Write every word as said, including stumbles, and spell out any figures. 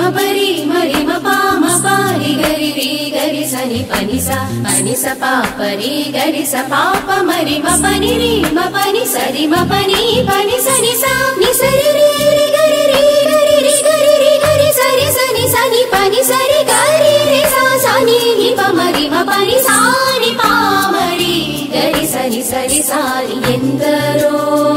పరి మరి మ పా మ పారి గరి రి గరి సని పని స పని స పా పరి గరి స పాప మరి మ పని రి మ పని సరి మ పని పని సని స ని సరి రి రి గరి రి గరి రి గరి రి గరి సరి సని సని పని సరి గరి రి స సని ని ప మరి మ పని సా ని పా మరి గరి సని సరి సారి ఎందరో